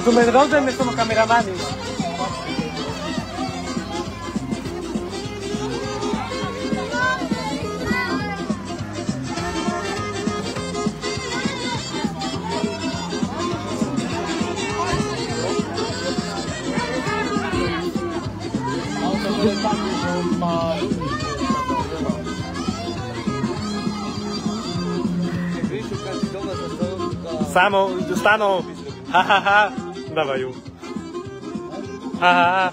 ¿Dónde sono cameramani? Samo, stano, hahaha, dávajú. Hahaha.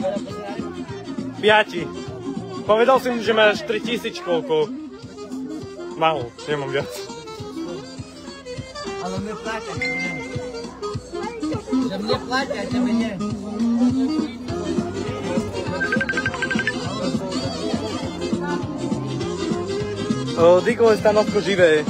5. Povedal som, že máš 3000 koľko. Málo, nemám viac. Ale mne platia, že mne platia, že mne. Dico je stanovko živé.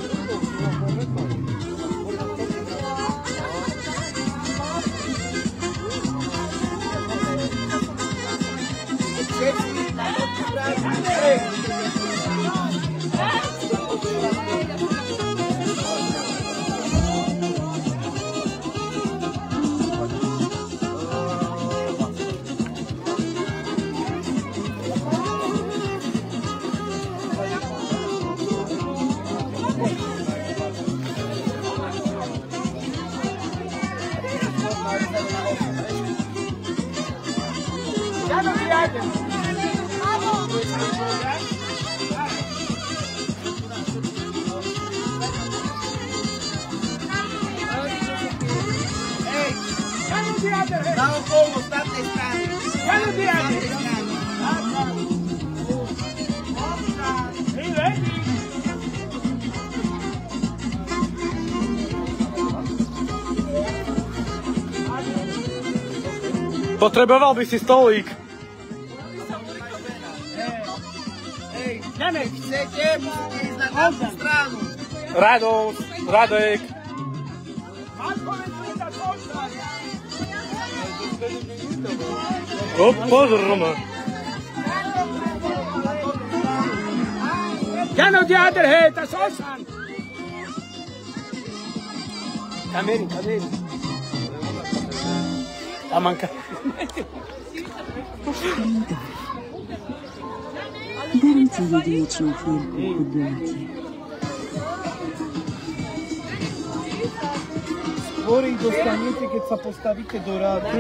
Potreboval by si stolík. Chcete ísť na každú stranu? Radek. Pozor, Roma. Can the other head, that's awesome. Камери. Аманка. Даруйте яєчну хлібку худоті. Skôr ich dostanete, keď sa postavíte do rádu.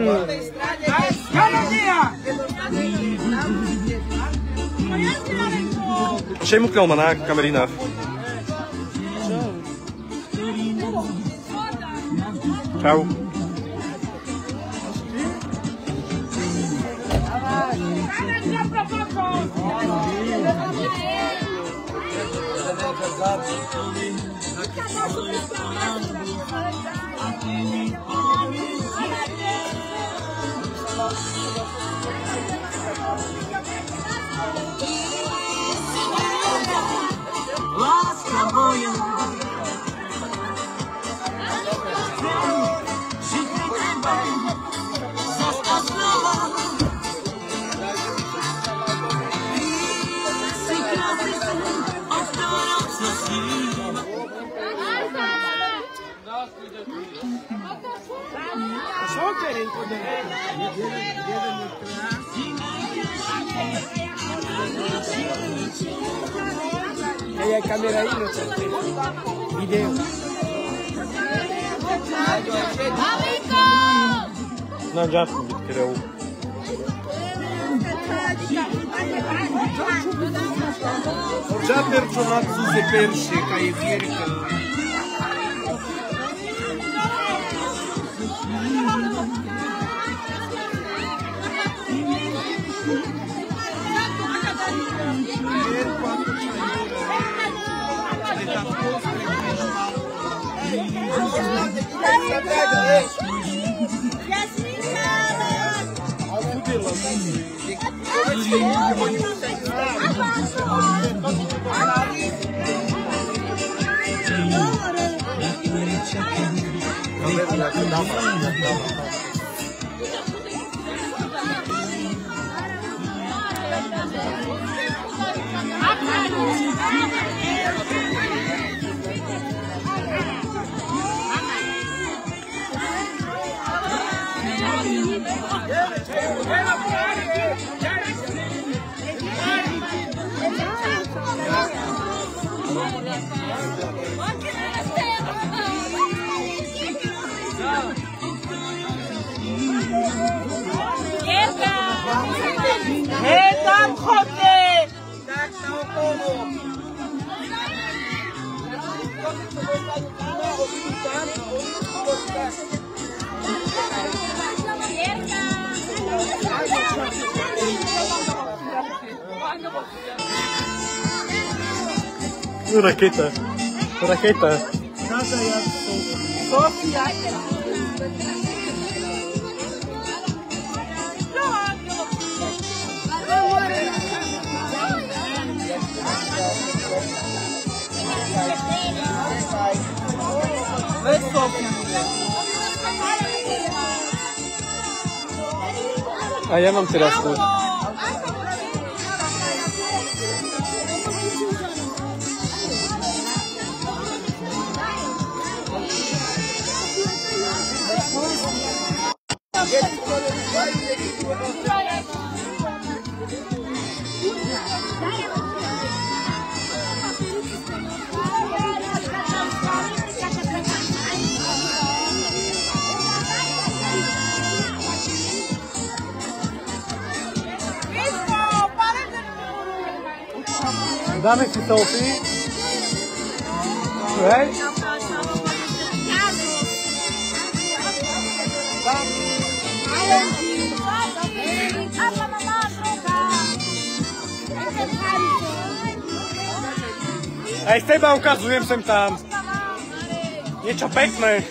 Šejmuknul ma na kamerínách. Čau. Láska moja, žitý tebe, zasta znova. Si krásny, od ktorom sa sní. Aí a câmera aí, não sei. Vídeo. Não, já quereu. Já perčonato se perše, kaj je vjerka. Chodźcie! Tak, naokoło. Raketa. Raketa. Sofia. Weź Sofię. A ja mam teraz tu. Damy ci Sofii. Słuchaj. Ej, Seba, ukazujem sem tam. Niečo pekné.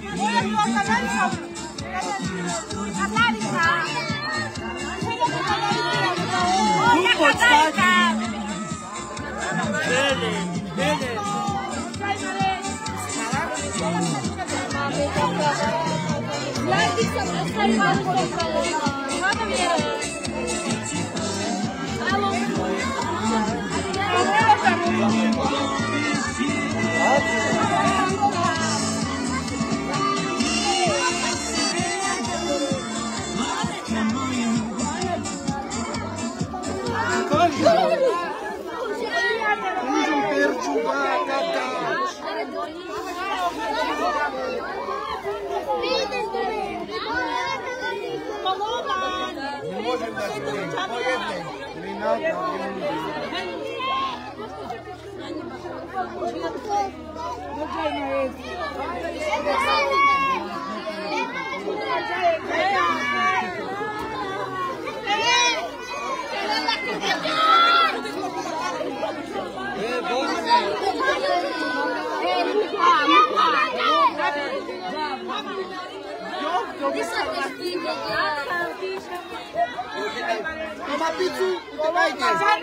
Toma pizzu, uciekajcie.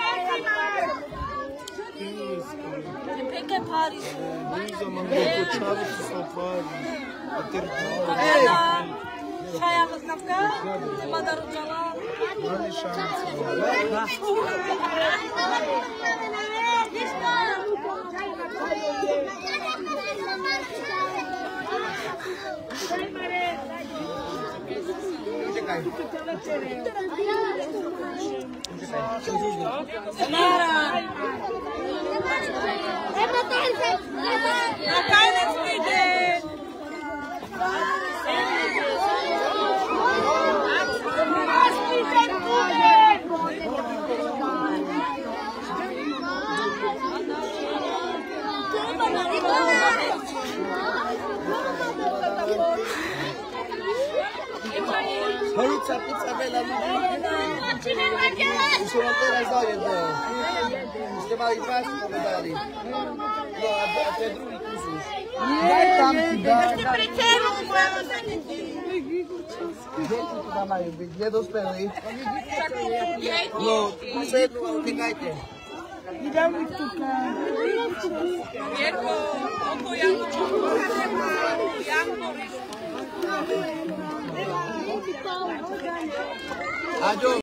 Piękne party. Шая знавка, Мадар Джалал. Pizza bella mi sono ancora i soldi si chiamava i pasti come dali no a Pedruli Kusus dai tanti dai gdje dospeli no sve utekajte Idemo tuka. Jerko, oko Janko. Ađo